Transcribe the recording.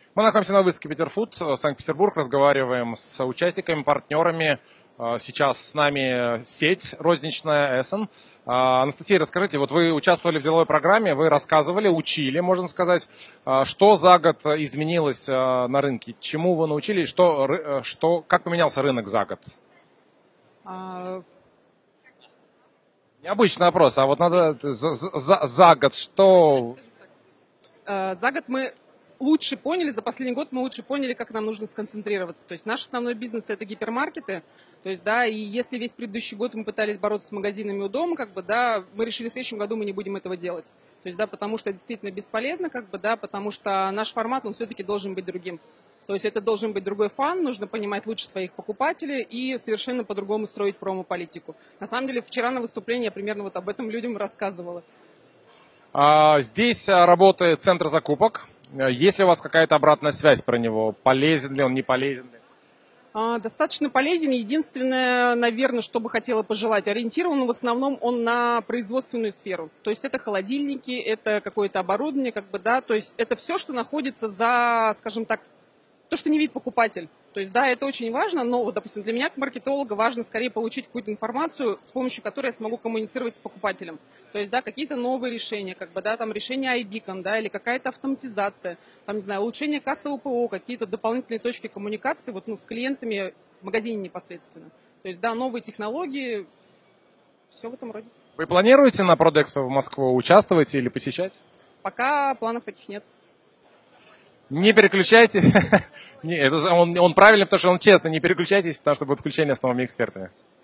Мы находимся на выставке Петерфуд, Санкт-Петербург, разговариваем с участниками, партнерами. Сейчас с нами сеть розничная Эссен. Анастасия, расскажите, вот вы участвовали в деловой программе, вы рассказывали, учили, можно сказать, что за год изменилось на рынке, чему вы научились, как поменялся рынок за год? Необычный вопрос, а вот надо за год что... За год мы лучше поняли, за последний год мы лучше поняли, как нам нужно сконцентрироваться. То есть наш основной бизнес – это гипермаркеты. То есть, да, и если весь предыдущий год мы пытались бороться с магазинами у дома, мы решили в следующем году мы не будем этого делать. То есть, да, потому что это действительно бесполезно, потому что наш формат, он все-таки должен быть другим. То есть это должен быть другой фан, нужно понимать лучше своих покупателей и совершенно по-другому строить промо-политику. На самом деле, вчера на выступлении я примерно вот об этом людям рассказывала. Здесь работает центр закупок. Есть ли у вас какая-то обратная связь про него? Полезен ли он, не полезен ли? Достаточно полезен. Единственное, наверное, что бы хотела пожелать, ориентирован в основном он на производственную сферу. То есть это холодильники, это какое-то оборудование, то есть это все, что находится за, скажем так, то, что не видит покупатель. То есть, да, это очень важно, но, вот, допустим, для меня, как маркетолога, важно скорее получить какую-то информацию, с помощью которой я смогу коммуницировать с покупателем. То есть, да, какие-то новые решения, там решение iBeacon, да, или какая-то автоматизация, не знаю, улучшение кассового ПО, какие-то дополнительные точки коммуникации, с клиентами в магазине непосредственно. То есть, да, новые технологии, все в этом роде. Вы планируете на Продэкспо в Москву участвовать или посещать? Пока планов таких нет. Не переключайте. Он правильный, потому что он честный. Не переключайтесь, потому что будут включения с новыми экспертами.